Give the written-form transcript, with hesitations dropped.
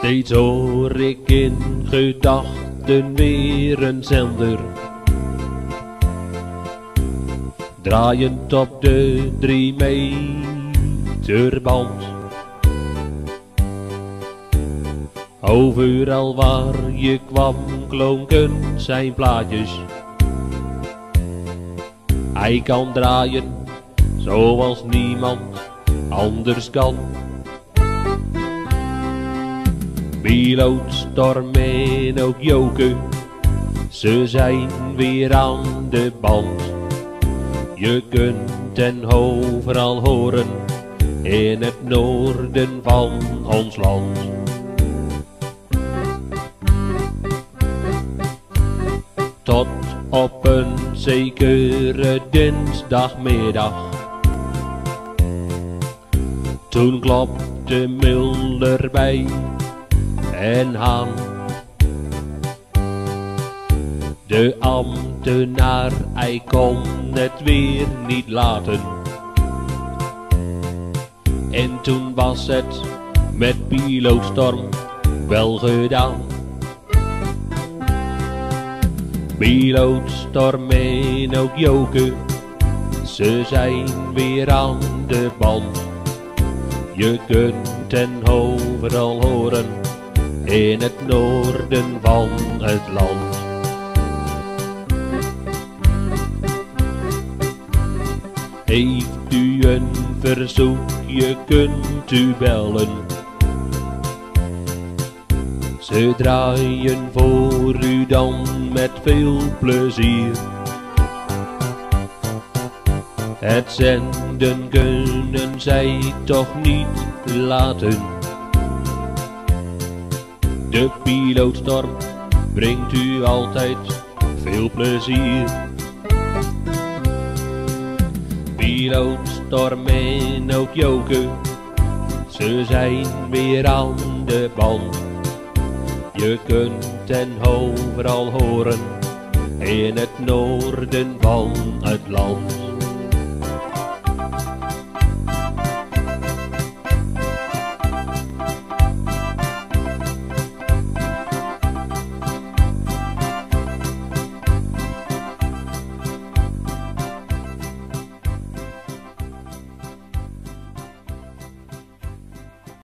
Steeds hoor ik in gedachten weer een zender, draaiend op de 3 meter band. Overal waar je kwam klonken zijn plaatjes. Hij kan draaien zoals niemand anders kan. Piloot, Storm en ook Joke, ze zijn weer aan de band. Je kunt hen overal horen in het noorden van ons land. Tot op een zekere dinsdagmiddag, toen klopte Mulder bij en Haan. De ambtenaar, hij kon het weer niet laten. En toen was het met piloot Storm wel gedaan. Piloot Storm en ook Joke, ze zijn weer aan de band. Je kunt hen overal horen in het noorden van het land. Heeft u een verzoekje, kunt u bellen. Ze draaien voor u dan met veel plezier. Het zenden kunnen zij toch niet laten. De piloot Storm brengt u altijd veel plezier. Piloot Storm en ook Joke, ze zijn weer aan de band. Je kunt hen overal horen in het noorden van het land.